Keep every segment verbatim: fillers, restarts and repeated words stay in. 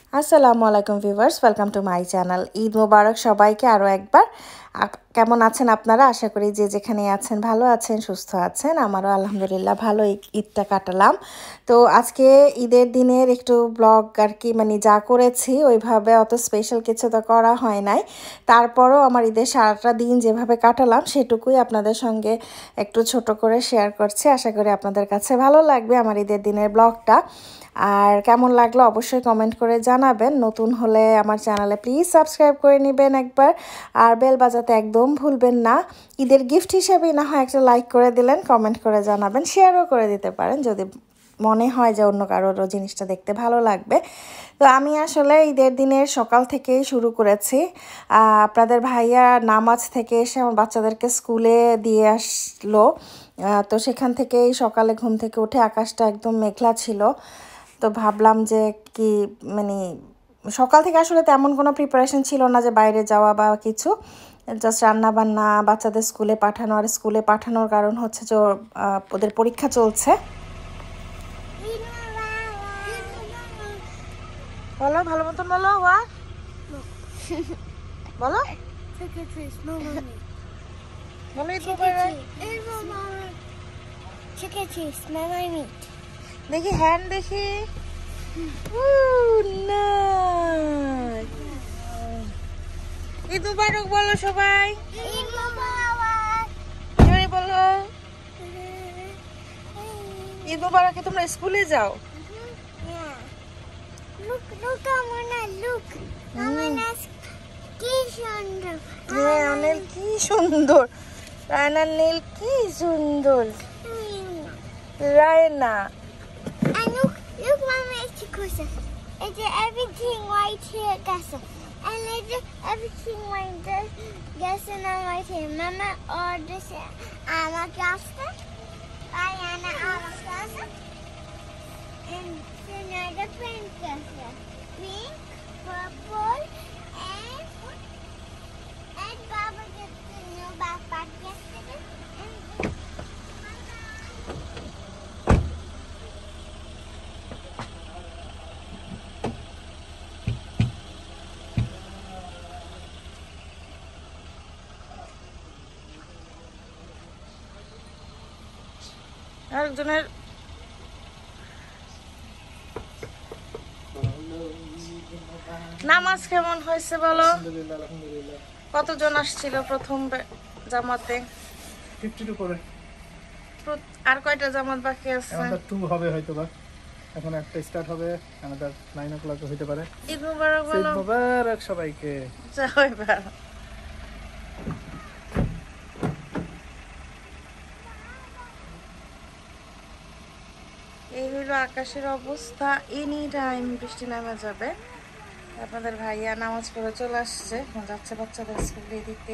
আসসালামু আলাইকুম viewers, welcome to my channel. Eid মোবারক সবাইকে আরও একবার। কেমন আছেন আপনারা? আশা করি যে যেখানে আছেন ভালো আছেন, সুস্থ আছেন। আমারও আলহামদুলিল্লাহ ভালো ঈদটা কাটালাম। তো আজকে ঈদের দিনের একটু ব্লগ আর কি, মানে যা করেছি ওইভাবে অত স্পেশাল কিছু তো করা হয় নাই। তারপরও আমার ঈদের সারাটা দিন যেভাবে কাটালাম সেটুকুই আপনাদের সঙ্গে একটু ছোট করে শেয়ার করছি। আশা করি আপনাদের কাছে ভালো লাগবে আমার ঈদের দিনের ব্লগটা। আর কেমন লাগলো অবশ্যই কমেন্ট করে জানাবেন। নতুন হলে আমার চ্যানেলে প্লিজ সাবস্ক্রাইব করে নেবেন একবার, আর বেল বাজাতে একদম ভুলবেন না। ঈদের গিফট হিসেবেই না হয় একটা লাইক করে দিলেন, কমেন্ট করে জানাবেন, শেয়ারও করে দিতে পারেন যদি মনে হয় যে অন্য কারোরও জিনিসটা দেখতে ভালো লাগবে। তো আমি আসলে ঈদের দিনের সকাল থেকেই শুরু করেছি। আপনাদের ভাইয়া নামাজ থেকে এসে আমার বাচ্চাদেরকে স্কুলে দিয়ে আসলো। তো সেখান থেকেই সকালে ঘুম থেকে উঠে আকাশটা একদম মেঘলা ছিল। তো ভাবলাম যে কি, মানে সকাল থেকে আসলে তেমন কোনো প্রিপারেশন ছিল না যে বাইরে যাওয়া বা কিছু, জাস্ট রান্না বান্না, বাচ্চাদের স্কুলে পাঠানো। আর স্কুলে পাঠানোর কারণ হচ্ছে যে ওদের পরীক্ষা চলছে। বলো ভালো মতন বলো, ওয়া বলো দেখি হ্যান্ড দেখি। ঈদ মুবারক বলো সবাই, বলো ঈদ মুবারকে তোমরা স্কুলে যাও। অনেক কি সুন্দর, রায়নার নীল কি সুন্দর, Raina. And look, look, Mama, it's a closer. It's everything right here, Gassa. And it's everything right there, Gassa, and right here. Mama orders I'm a Gassa, Diana, I'm a Gassa, and another pink Gassa. Pink, purple, and, and Baba gets the new backpack yesterday. And আরেকজনের নামাজ কেমন হয়েছে বলো? কতজন আসছিল প্রথম জামাতে? পঞ্চাশ করে। আর কয়টা জামাত বাকি আছে? আমাদের দুই হবে হয়তো বা, এখন একটা স্টার্ট হবে, আমাদের নয় o'clock হতে পারে। ঈদ মুবারক বলো। ঈদ মুবারক সবাইকে। যাও এবার। এই হলো আকাশের অবস্থা, এনি টাইম বৃষ্টি নামে যাবে। আপনাদের ভাইয়া নামাজ পড়ে চলে আসছে, যাচ্ছে বাচ্চাদের স্কুলে দিতে।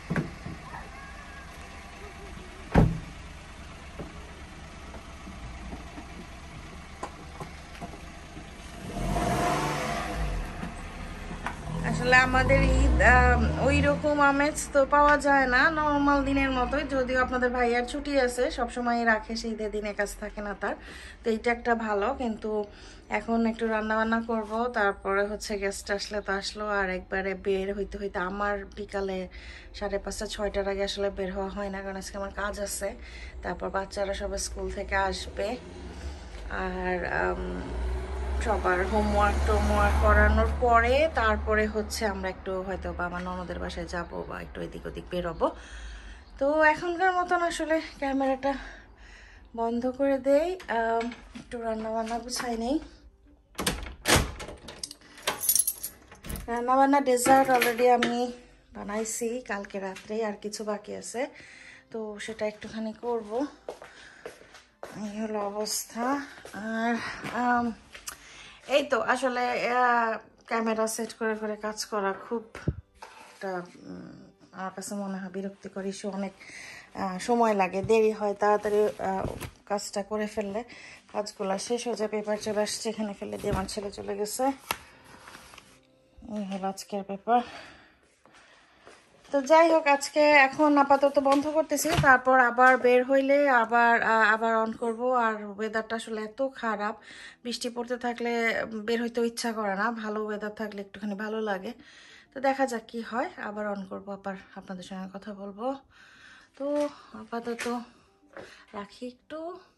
আসলে আমাদের ঈদ ওই রকম আমেজ তো পাওয়া যায় না, নর্মাল দিনের মতোই। যদিও আপনাদের ভাইয়ার ছুটি আছে, সবসময় রাখে, সেই ঈদের দিনে কাজ থাকে না তার, তো এইটা একটা ভালো। কিন্তু এখন একটু রান্না বান্না করব, তারপরে হচ্ছে গেস্ট আসলে তো আসলো, আর একবারে বের হইতে হইতে আমার বিকালে সাড়ে পাঁচটা ছয়টার আগে আসলে বের হওয়া হয় না, কারণ আজকে আমার কাজ আছে। তারপর বাচ্চারা সবাই স্কুল থেকে আসবে, আর সবার হোমওয়ার্ক টোমওয়ার্ক করানোর পরে তারপরে হচ্ছে আমরা একটু হয়তো বা আমার ননদের বাসায় যাবো বা একটু এদিক ওদিক বেরোবো। তো এখনকার মতন আসলে ক্যামেরাটা বন্ধ করে দেই, একটু রান্না বান্না গুছাই নেই। রান্না বান্না ডেজার্ট অলরেডি আমি বানাইছি কালকে রাত্রে, আর কিছু বাকি আছে, তো সেটা একটুখানি করব। এই হলো অবস্থা। আর এই তো আসলে ক্যামেরা সেট করে করে কাজ করা খুব একটা আমার কাছে মনে হয় বিরক্তিকর ইস্যু। অনেক সময় লাগে, দেরি হয়, তাড়াতাড়ি কাজটা করে ফেললে কাজগুলো শেষ হয়ে যায়। পেপার চলে আসছে, এখানে ফেলে দিয়ে আমার ছেলে চলে গেছে। এই হলো আজকের পেপার। তো যাই হোক আজকে এখন আপাতত বন্ধ করতেছি, তারপর আবার বের হইলে আবার আবার অন করব। আর ওয়েদারটা আসলে এত খারাপ, বৃষ্টি পড়তে থাকলে বের হইতেও ইচ্ছা করে না, ভালো ওয়েদার থাকলে একটুখানি ভালো লাগে। তো দেখা যাক কি হয়, আবার অন করব, আবার আপনাদের সঙ্গে কথা বলবো। তো আপাতত রাখি একটু।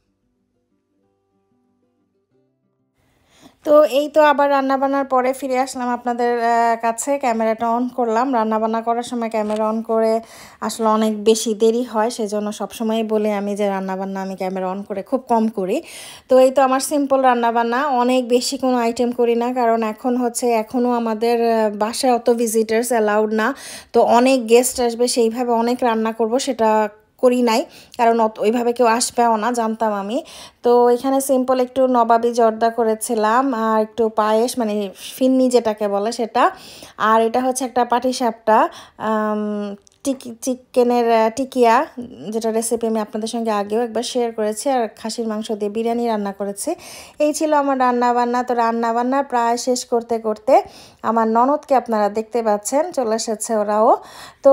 তো এই তো আবার রান্নাবান্নার পরে ফিরে আসলাম আপনাদের কাছে, ক্যামেরাটা অন করলাম। রান্নাবান্না করার সময় ক্যামেরা অন করে আসলে অনেক বেশি দেরি হয়, সেজন্য সবসময়ই বলি আমি যে রান্নাবান্না আমি ক্যামেরা অন করে খুব কম করি। তো এই তো আমার সিম্পল রান্নাবান্না, অনেক বেশি কোনো আইটেম করি না, কারণ এখন হচ্ছে এখনও আমাদের বাসায় অত ভিজিটার্স অ্যালাউড না। তো অনেক গেস্ট আসবে, সেইভাবে অনেক রান্না করব সেটা করি নাই, কারণ ওইভাবে কেউ আসবেও না জানতাম আমি। তো এখানে সিম্পল একটু নবাবি জর্দা করেছিলাম, আর একটু পায়েস মানে ফিন্নি যেটাকে বলে সেটা, আর এটা হচ্ছে একটা পাটিসাপটা টিকি চিকেনের টিকিয়া, যেটা রেসিপি আমি আপনাদের সঙ্গে আগেও একবার শেয়ার করেছি, আর খাসির মাংস দিয়ে বিরিয়ানি রান্না করেছি। এই ছিল আমার রান্না বান্না। তো রান্না বান্না প্রায় শেষ করতে করতে আমার ননদকে আপনারা দেখতে পাচ্ছেন চলে এসেছে ওরাও। তো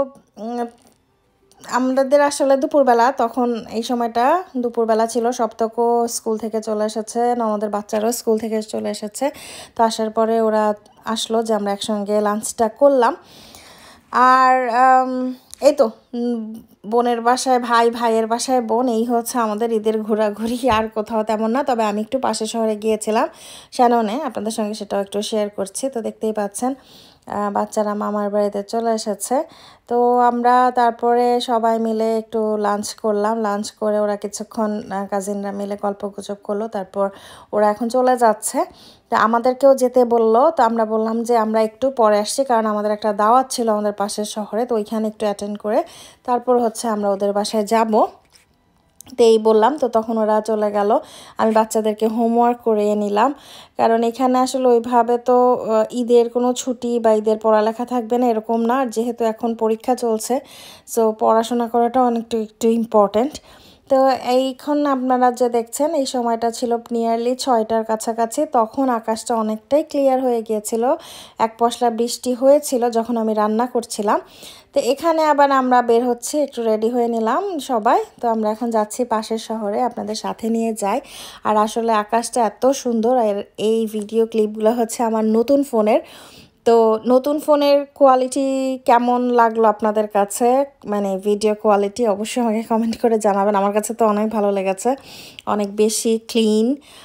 আমাদের আসলে দুপুরবেলা, তখন এই সময়টা দুপুরবেলা ছিল, সপ্তকও স্কুল থেকে চলে এসেছে, আমাদের বাচ্চারাও স্কুল থেকে চলে এসেছে। তো আসার পরে ওরা আসলো যে আমরা একসঙ্গে লাঞ্চটা করলাম। আর এই তো বোনের বাসায় ভাই, ভাইয়ের বাসায় বোন, এই হচ্ছে আমাদের ঈদের ঘোরাঘুরি, আর কোথাও তেমন না। তবে আমি একটু পাশের শহরে গিয়েছিলাম শ্যাননে, আপনাদের সঙ্গে সেটাও একটু শেয়ার করছি। তো দেখতেই পাচ্ছেন বাচ্চারা মামার বাড়িতে চলে এসেছে। তো আমরা তারপরে সবাই মিলে একটু লাঞ্চ করলাম, লাঞ্চ করে ওরা কিছুক্ষণ কাজিনরা মিলে গল্পগুজব করলো, তারপর ওরা এখন চলে যাচ্ছে। তো আমাদেরকেও যেতে বললো, তো আমরা বললাম যে আমরা একটু পরে আসছি, কারণ আমাদের একটা দাওয়াত ছিল আমাদের পাশের শহরে, তো ওইখানে একটু অ্যাটেন্ড করে তারপর হচ্ছে আমরা ওদের বাসায় যাব। তো এই বললাম, তো তখন ওরা চলে গেল। আমি বাচ্চাদেরকে হোমওয়ার্ক করিয়ে নিলাম, কারণ এখানে আসলে ওইভাবে তো ঈদের কোনো ছুটি বা ঈদের পড়ালেখা থাকবে না এরকম না, আর যেহেতু এখন পরীক্ষা চলছে, সো পড়াশোনা করাটা অনেকটা একটু ইম্পর্ট্যান্ট। তো এইখন আপনারা যে দেখছেন এই সময়টা ছিল নিয়ারলি ছয়টার কাছাকাছি, তখন আকাশটা অনেকটাই ক্লিয়ার হয়ে গিয়েছিল, এক পশলা বৃষ্টি হয়েছিল যখন আমি রান্না করছিলাম। তো এখানে আবার আমরা বের হচ্ছি, একটু রেডি হয়ে নিলাম সবাই। তো আমরা এখন যাচ্ছি পাশের শহরে, আপনাদের সাথে নিয়ে যাই। আর আসলে আকাশটা এত সুন্দর, আর এই ভিডিও ক্লিপগুলো হচ্ছে আমার নতুন ফোনের। তো নতুন ফোনের কোয়ালিটি কেমন লাগলো আপনাদের কাছে, মানে ভিডিও কোয়ালিটি অবশ্যই আমাকে কমেন্ট করে জানাবেন। আমার কাছে তো অনেক ভালো লেগেছে, অনেক বেশি ক্লিন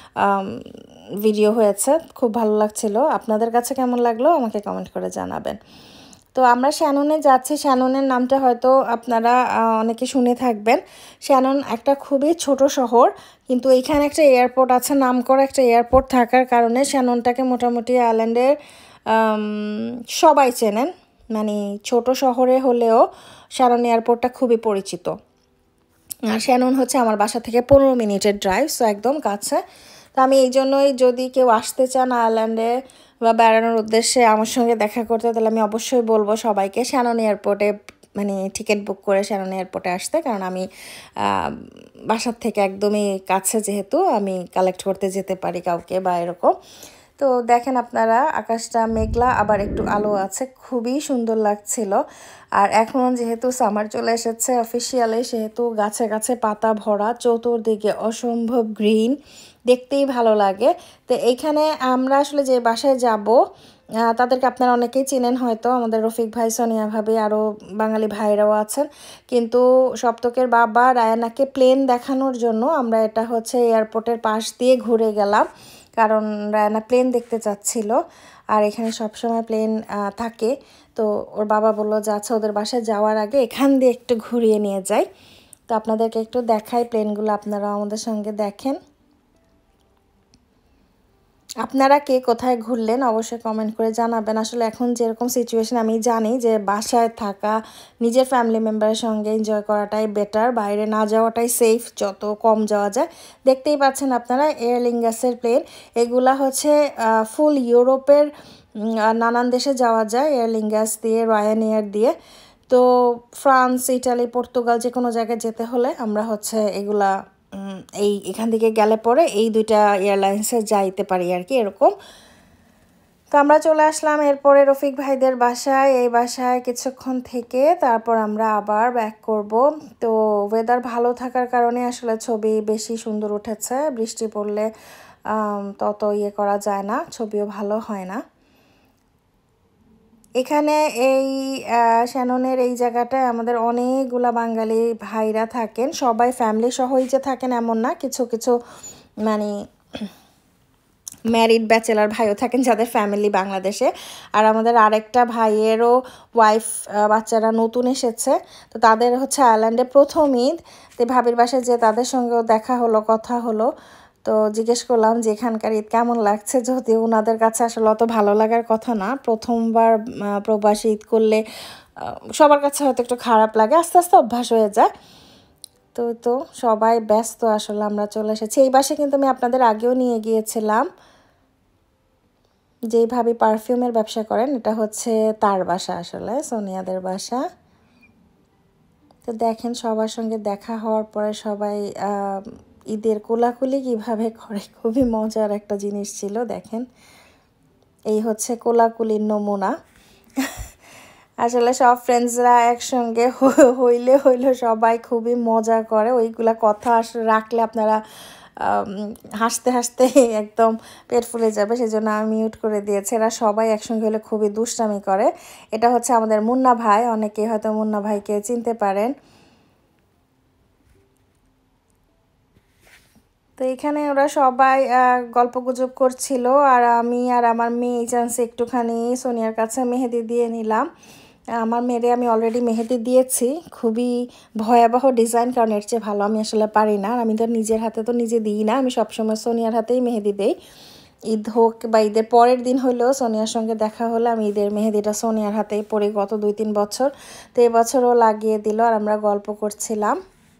ভিডিও হয়েছে, খুব ভালো লাগছিল। আপনাদের কাছে কেমন লাগলো আমাকে কমেন্ট করে জানাবেন। তো আমরা শ্যাননে যাচ্ছি, শ্যাননের নামটা হয়তো আপনারা অনেকে শুনে থাকবেন। শ্যানন একটা খুবই ছোট শহর, কিন্তু এইখানে একটা এয়ারপোর্ট আছে, নামকরা একটা এয়ারপোর্ট থাকার কারণে শ্যাননটাকে মোটামুটি আইল্যান্ডের সবাই চেনেন। মানে ছোট শহরে হলেও শ্যানন এয়ারপোর্টটা খুবই পরিচিত। আর শ্যানন হচ্ছে আমার বাসা থেকে পনেরো মিনিটের ড্রাইভ, সো একদম কাছে। তো আমি এই জন্যই, যদি কেউ আসতে চান আয়ারল্যান্ডে বা বেড়ানোর উদ্দেশ্যে আমার সঙ্গে দেখা করতে, তাহলে আমি অবশ্যই বলবো সবাইকে শ্যানন এয়ারপোর্টে মানে টিকিট বুক করে শ্যানন এয়ারপোর্টে আসতে, কারণ আমি বাসার থেকে একদমই কাছে, যেহেতু আমি কালেক্ট করতে যেতে পারি কাউকে বা এরকম। তো দেখেন আপনারা, আকাশটা মেঘলা আবার একটু আলো আছে, খুবই সুন্দর লাগছিল। আর এখন যেহেতু সামার চলে এসেছে অফিসিয়ালি, সেহেতু গাছে গাছে পাতা ভরা, চতুর্দিকে অসম্ভব গ্রিন, দেখতেই ভালো লাগে। তো এইখানে আমরা আসলে যে বাসায় যাব, তাদেরকে আপনারা অনেকেই চেনেন হয়তো, আমাদের রফিক ভাই, সোনিয়া ভাবি, আরও বাঙালি ভাইরাও আছেন। কিন্তু সপ্তকের বাবা রায়ানাকে প্লেন দেখানোর জন্য আমরা এটা হচ্ছে এয়ারপোর্টের পাশ দিয়ে ঘুরে গেলাম, কারণ রায়ানা প্লেন দেখতে চাচ্ছিল, আর এখানে সবসময় প্লেন থাকে। তো ওর বাবা বললো যে আচ্ছা ওদের বাসায় যাওয়ার আগে এখান দিয়ে একটু ঘুরিয়ে নিয়ে যাই। তো আপনাদেরকে একটু দেখাই প্লেনগুলো, আপনারা আমাদের সঙ্গে দেখেন। আপনারা কে কোথায় ঘুরলেন অবশ্যই কমেন্ট করে জানাবেন। আসলে এখন যেরকম সিচুয়েশন, আমি জানি যে বাসায় থাকা, নিজের ফ্যামিলি মেম্বারের সঙ্গে এনজয় করাটাই বেটার, বাইরে না যাওয়াটাই সেফ, যত কম যাওয়া যায়। দেখতেই পাচ্ছেন আপনারা এয়ার লিঙ্গাসের প্লেন, এগুলা হচ্ছে ফুল ইউরোপের নানান দেশে যাওয়া যায় এয়ার লিঙ্গাস দিয়ে, রয়ান এয়ার দিয়ে। তো ফ্রান্স, ইটালি, পর্তুগাল যে কোনো জায়গায় যেতে হলে আমরা হচ্ছে এগুলা এই এখান থেকে গেলে পরে এই দুইটা এয়ারলাইন্সে যাইতে পারি আর কি, এরকম। তো আমরা চলে আসলাম এরপরে রফিক ভাইদের বাসায়। এই বাসায় কিছুক্ষণ থেকে তারপর আমরা আবার ব্যাক করব। তো ওয়েদার ভালো থাকার কারণে আসলে ছবি বেশি সুন্দর উঠেছে, বৃষ্টি পড়লে তত ইয়ে করা যায় না, ছবিও ভালো হয় না। এখানে এই শ্যাননের এই জায়গাটায় আমাদের অনেকগুলা বাঙালি ভাইরা থাকেন, সবাই ফ্যামিলি সহই যে থাকেন এমন না, কিছু কিছু মানে ম্যারিড ব্যাচেলার ভাইও থাকেন যাদের ফ্যামিলি বাংলাদেশে। আর আমাদের আরেকটা ভাইয়েরও ওয়াইফ বাচ্চারা নতুন এসেছে, তো তাদের হচ্ছে আয়ারল্যান্ডে প্রথম ঈদ। তো ভাবির বাসায় যে তাদের সঙ্গেও দেখা হলো, কথা হলো। তো জিজ্ঞেস করলাম যে এখানকার ঈদ কেমন লাগছে, যদিও ওনাদের কাছে আসলে অত ভালো লাগার কথা না। প্রথমবার প্রবাসী ঈদ করলে সবার কাছে হয়তো একটু খারাপ লাগে, আস্তে আস্তে অভ্যাস হয়ে যায়। তো তো সবাই ব্যস্ত, আসলে আমরা চলে এসেছি। এই বাসায় কিন্তু আমি আপনাদের আগেও নিয়ে গিয়েছিলাম, যেই ভাবি পারফিউমের ব্যবসা করেন, এটা হচ্ছে তার বাসা, আসলে সোনিয়াদের বাসা। তো দেখেন সবার সঙ্গে দেখা হওয়ার পরে সবাই ঈদের কোলাকুলি কীভাবে করে, খুবই মজার একটা জিনিস ছিল। দেখেন এই হচ্ছে কোলাকুলির নমুনা। আসলে সব ফ্রেন্ডসরা একসঙ্গে হইলে হইলে সবাই খুবই মজা করে, ওইগুলা কথা আসলে রাখলে আপনারা হাসতে হাসতে একদম পেট ফুলে যাবে, সেজন্য আমি মিউট করে দিয়েছি। এরা সবাই একসঙ্গে হলে খুবই দুষ্টামি করে। এটা হচ্ছে আমাদের মুন্না ভাই, অনেকে হয়তো মুন্না ভাইকে চিনতে পারেন। তো এখানে ওরা সবাই গল্পগুজব করছিল, আর আমি আর আমার মেয়ে এই চান্সে একটুখানি সোনিয়ার কাছে মেহেদি দিয়ে নিলাম। আমার মেয়েরে আমি অলরেডি মেহেদি দিয়েছি, খুবই ভয়াবহ ডিজাইন, কারণ এর চেয়ে ভালো আমি আসলে পারি না। আমি তো নিজের হাতে তো নিজে দিই না, আমি সবসময় সোনিয়ার হাতেই মেহেদি দেই। ঈদ হোক বা ঈদের পরের দিন হলেও সোনিয়ার সঙ্গে দেখা হলে আমি ঈদের মেহেদিটা সোনিয়ার হাতেই পরি গত দুই তিন বছর। তো এবছরও লাগিয়ে দিল, আর আমরা গল্প করছিলাম।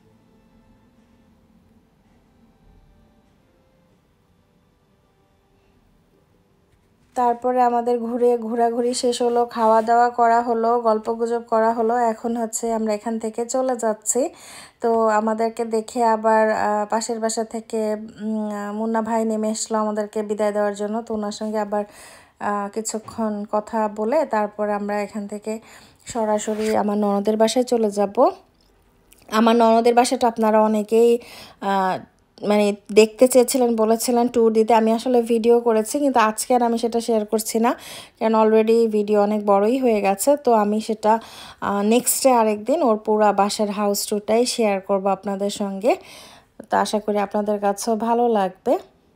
তারপরে আমাদের ঘুরে ঘোরাঘুরি শেষ হলো, খাওয়া দাওয়া করা হলো, গল্পগুজব করা হলো। এখন হচ্ছে আমরা এখান থেকে চলে যাচ্ছি। তো আমাদেরকে দেখে আবার পাশের বাসা থেকে মুন্না ভাই নেমে এসলো আমাদেরকে বিদায় দেওয়ার জন্য। তো ওনার সঙ্গে আবার কিছুক্ষণ কথা বলে তারপর আমরা এখান থেকে সরাসরি আমার ননদের বাসায় চলে যাব। আমার ননদের বাসাটা আপনারা অনেকেই মানে দেখতে চেয়েছিলেন, বলেছিলেন ট্যুর দিতে। আমি আসলে ভিডিও করেছি, কিন্তু আজকে আর আমি সেটা শেয়ার করছি না, কারণ অলরেডি ভিডিও অনেক বড়ই হয়ে গেছে। তো আমি সেটা নেক্সট ডে আরেকদিন ওর পুরো বাসার হাউস ট্যুরটাই শেয়ার করব আপনাদের সঙ্গে। তো আশা করি আপনাদের কাছেও ভালো লাগবে।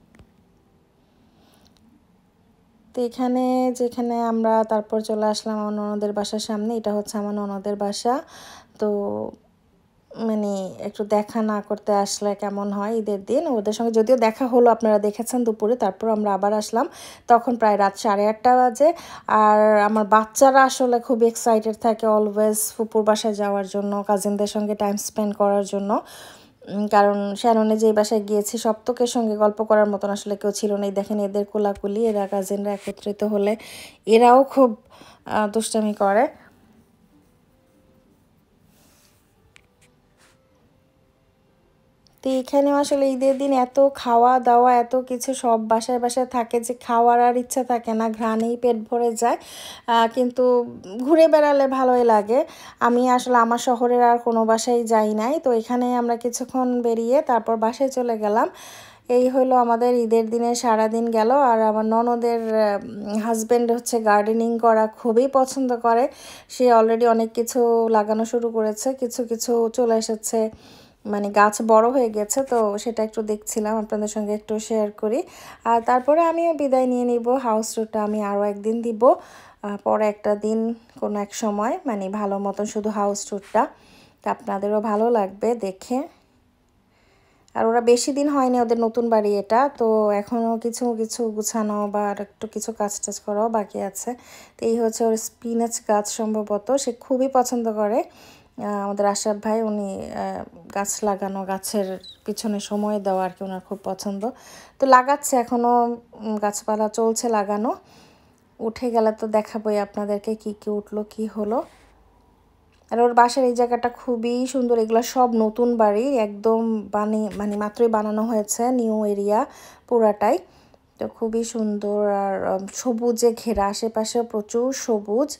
তো এখানে যেখানে আমরা তারপর চলে আসলাম আমার ননদের বাসার সামনে, এটা হচ্ছে আমার ননদের বাসা। তো মানে একটু দেখা না করতে আসলে কেমন হয় ঈদের দিন। ওদের সঙ্গে যদিও দেখা হলো, আপনারা দেখেছেন দুপুরে, তারপর আমরা আবার আসলাম, তখন প্রায় রাত সাড়ে আটটা বাজে। আর আমার বাচ্চারা আসলে খুব এক্সাইটেড থাকে অলওয়েজ ফুপুর বাসায় যাওয়ার জন্য, কাজিনদের সঙ্গে টাইম স্পেন্ড করার জন্য। কারণ শ্যাননে যেই বাসায় গিয়েছি সপ্তকের সঙ্গে গল্প করার মতন আসলে কেউ ছিল না। দেখেন এদের কোলাকুলি, এরা কাজিনরা একত্রিত হলে এরাও খুব দুষ্টামি করে। তো এখানেও আসলে ঈদের দিন এত খাওয়া দাওয়া, এত কিছু, সব বাসায় বাসায় থাকে যে খাওয়ার আর ইচ্ছা থাকে না, ঘ্রাণেই পেট ভরে যায়। কিন্তু ঘুরে বেড়ালে ভালোই লাগে। আমি আসলে আমার শহরের আর কোনো বাসায় যাই নাই, তো এখানে আমরা কিছুক্ষণ বেরিয়ে তারপর বাসায় চলে গেলাম। এই হলো আমাদের ঈদের দিনে সারাদিন গেল। আর আমার ননদের হাজব্যান্ড হচ্ছে গার্ডেনিং করা খুবই পছন্দ করে, সে অলরেডি অনেক কিছু লাগানো শুরু করেছে, কিছু কিছু চলে এসেছে, মানে গাছ বড় হয়ে গেছে। তো সেটা একটু দেখছিলাম, আপনাদের সঙ্গে একটু শেয়ার করি। আর তারপরে আমিও বিদায় নিয়ে নিব। হাউস ট্যুরটা আমি আরও একদিন দিব, পরে একটা দিন কোনো এক সময়, মানে ভালো মতন শুধু হাউস ট্যুরটা, তা আপনাদেরও ভালো লাগবে দেখে। আর ওরা বেশি দিন হয়নি, ওদের নতুন বাড়ি এটা, তো এখনও কিছু কিছু গুছানো বা একটু কিছু কাজ টাজ করাও বাকি আছে। তো এই হচ্ছে ওর স্পিনাচ গাছ, সম্ভবত সে খুবই পছন্দ করে। আমাদের আশরাফ ভাই, উনি গাছ লাগানো, গাছের পিছনে সময় দেওয়া আর কি ওনার খুব পছন্দ। তো লাগাচ্ছে, এখনও গাছপালা চলছে লাগানো, উঠে গেলে তো দেখাবোই আপনাদেরকে কি কি উঠলো কি হলো। আর ওর বাসার এই জায়গাটা খুবই সুন্দর, এগুলো সব নতুন বাড়ি, একদম বানিয়ে মানে মাত্রই বানানো হয়েছে, নিউ এরিয়া পুরাটাই। তো খুবই সুন্দর আর সবুজে ঘেরা, আশেপাশে প্রচুর সবুজ।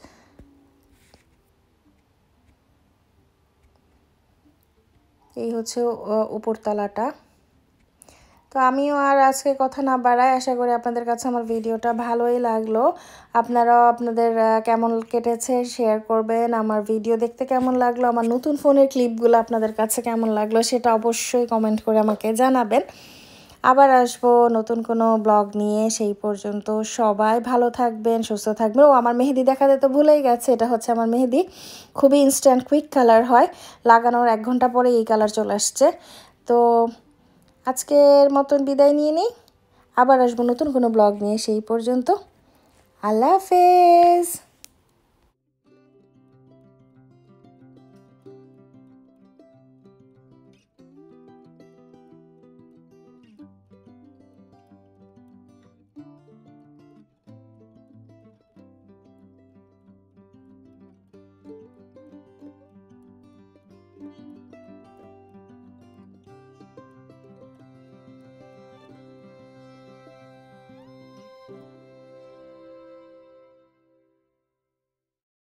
এই হচ্ছে উপরতলাটা। তো আমিও আর আজকে কথা না বাড়াই, আশা করি আপনাদের কাছে আমার ভিডিওটা ভালোই লাগলো। আপনারাও আপনাদের কেমন কেটেছে শেয়ার করবেন। আমার ভিডিও দেখতে কেমন লাগলো, আমার নতুন ফোনের ক্লিপগুলো আপনাদের কাছে কেমন লাগলো সেটা অবশ্যই কমেন্ট করে আমাকে জানাবেন। আবার আসবো নতুন কোনো ব্লগ নিয়ে, সেই পর্যন্ত সবাই ভালো থাকবেন, সুস্থ থাকবেন। ও আমার মেহেদি দেখাতে তো ভুলেই গেছে, এটা হচ্ছে আমার মেহেদি, খুবই ইনস্ট্যান্ট কুইক কালার হয়, লাগানোর এক ঘন্টা পরে এই কালার চলে আসছে। তো আজকের মতন বিদায় নিয়ে নিই, আবার আসবো নতুন কোনো ব্লগ নিয়ে, সেই পর্যন্ত আল্লাহ হাফেজ।